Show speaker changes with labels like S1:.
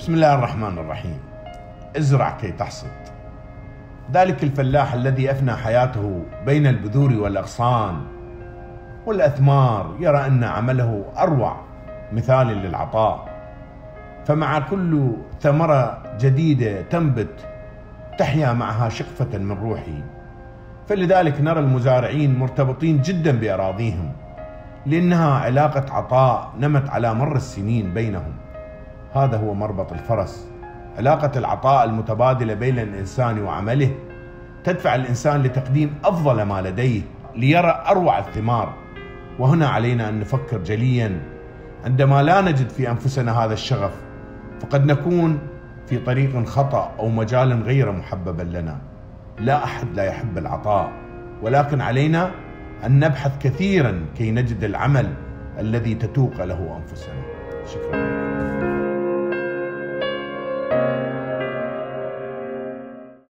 S1: بسم الله الرحمن الرحيم. ازرع كي تحصد. ذلك الفلاح الذي أفنى حياته بين البذور والأغصان والأثمار يرى أن عمله أروع مثال للعطاء، فمع كل ثمرة جديدة تنبت تحيا معها شقفة من روحه. فلذلك نرى المزارعين مرتبطين جدا بأراضيهم، لأنها علاقة عطاء نمت على مر السنين بينهم. هذا هو مربط الفرس، علاقة العطاء المتبادلة بين الإنسان وعمله تدفع الإنسان لتقديم أفضل ما لديه ليرى أروع الثمار. وهنا علينا أن نفكر جليا، عندما لا نجد في أنفسنا هذا الشغف فقد نكون في طريق خطأ أو مجال غير محبب لنا. لا أحد لا يحب العطاء، ولكن علينا أن نبحث كثيرا كي نجد العمل الذي تتوق له أنفسنا. شكرا لكم.